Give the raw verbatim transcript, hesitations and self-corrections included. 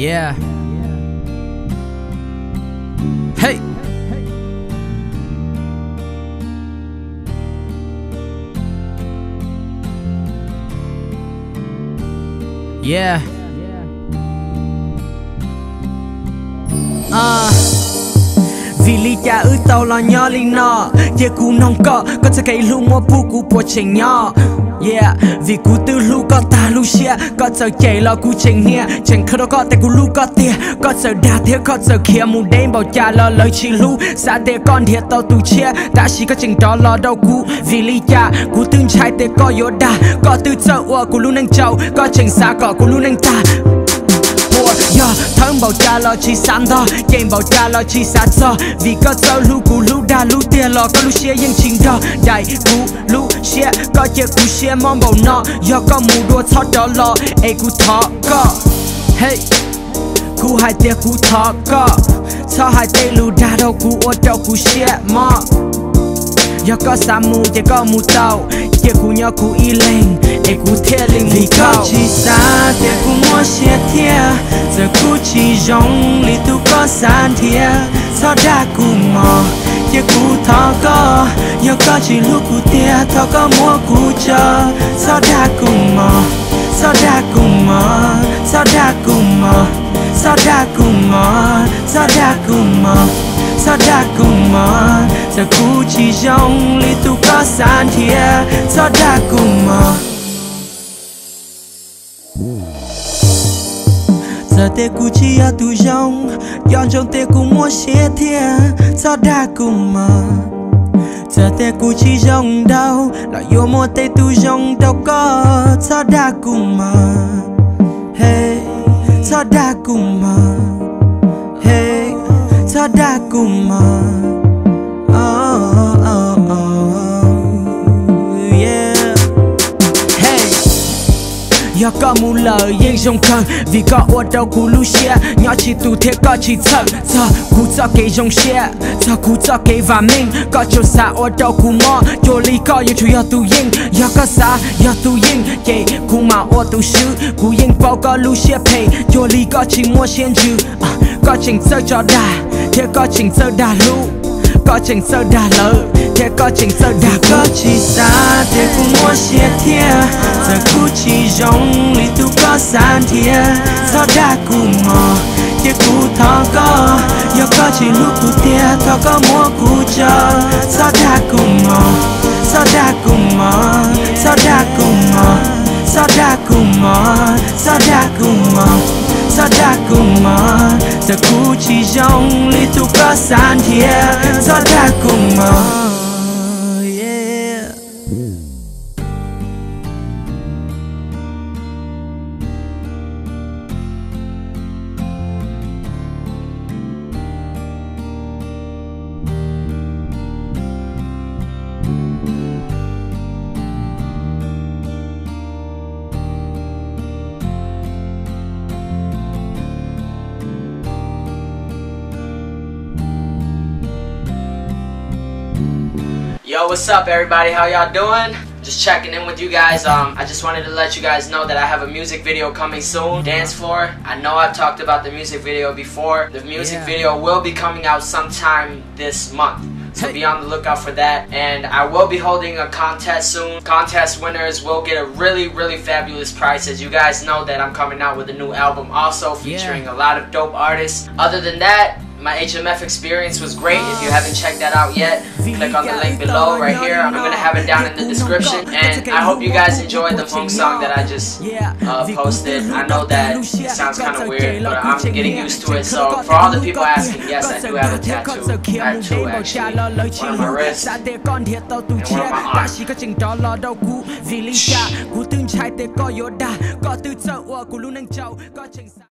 Yeah. Hey. Yeah. Uh. Vì lý cha ư tàu lo nhỏ li nọ Giờ cú nông có Có thể cây lưu mua bù cú bộ chênh nhỏ Yeah. Vì cú tư lưu có ta lưu xe Có thể chạy lo cú chênh nè Chênh khờ đó có tại cú lưu có tìa Có thể đá thế có thể kia mù đêm bảo cha lo lời chi lưu Xa tê con thiệt tao tù chia Ta chỉ có chênh đó lo đâu cú Vì lý cha cú tương trái tê có yếu đá Có tư trợ ua cú lưu nâng châu Có chênh xa có cú lưu nâng ta Yeah, thơm bảo cha lo chi sáng đó Game bảo cha lo chi sát cho Vì có dấu lưu cú lưu đa lưu tia lo Có lưu xe yên trình đó Đại cú lưu xe Có chê cú xe mong bảo nọ Do có mù đua thoát đó lo Ê cú thọ có Hey Cú hai tia cú thọ có Thọ hai tia lưu đa đâu cú ô đâu cú xe mò Do có xa mù chê có mù tàu Chê cú nhỏ cú y lên Ê cú thê linh mù tàu Vì có chi xa tia cú mua xe thia Giờ cú chỉ rong Lý tu có sàn thia Thọ đá cú mò Chê cú thọ có Do có chỉ lúc cú tia Thọ có mua cú cho Thọ đá cú mò Thọ đá cú mò Thọ đá cú mò Thọ đá cú mò Thọ đá cú mò Thọ đá cú mò Giờ cú chỉ rong Lý tu có sàn thia Thọ đá cú mò Giờ tê cú chỉ ở tu rong Dọn trong tê cú mua xe thia Thọ đá cú mò Giờ tê cú chỉ rong đâu Là vô mua tê tu rong đâu có Thọ đá cú mò Hey Thọ đá cú mò Hey Thọ đá cú mò Oh oh oh Yeah Hey Do có mù lời yên rong khăn Vì có ô đâu cú lưu xe Nhỏ chỉ tù thế có chỉ thật Giờ cú cho cây rong xe Giờ cú cho cây và mình Có chỗ xa ô đâu cú mò Chỗ lý có yêu chủ yếu tù yên Do có xa yếu tù yên Kể cú mà ô tù sư Cú yên bao có lưu xe pay Chỗ lý có chỉ mua xe dư Có trình sơ cho đà Thế có trình sơ đà lưu Có trình sơ đà lỡ Thế có trình sơ đà có chỉ xa Thế cú mua xe thia Giờ cú chỉ rong Lý tu có sàn thia Thọ đá cú mò Thế cú thọ có Do có chỉ lúc cú tia Thọ có mua cú cho Thọ đá cú mò Thọ đá cú mò Thọ đá cú mò Thọ đá cú mò Thọ đá cú mò Thọ đá cú mò Giờ cú chỉ rong Lý tu có sàn thia Thọ đá cú mò Yeah Yo, what's up everybody? How y'all doing? Just checking in with you guys. Um, I just wanted to let you guys know that I have a music video coming soon. Dance Floor. I know I've talked about the music video before. The music yeah. video will be coming out sometime this month. So be on the lookout for that. And I will be holding a contest soon. Contest winners will get a really, really fabulous prize. As you guys know that I'm coming out with a new album also featuring yeah. a lot of dope artists. Other than that, my H M F experience was great. If you haven't checked that out yet, click on the link below right here. I'm gonna have it down in the description. And I hope you guys enjoyed the funk song that I just uh, posted. I know that it sounds kind of weird, but I'm getting used to it. So for all the people asking, yes, I do have a tattoo. I have two actually. One on my wrist and one on my arm.